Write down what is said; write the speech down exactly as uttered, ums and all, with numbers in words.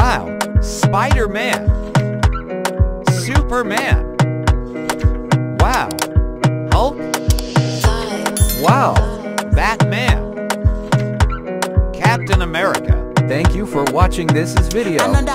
Wow, Spider-Man, Superman, wow, Hulk, wow, Batman, Captain America. Thank you for watching this video.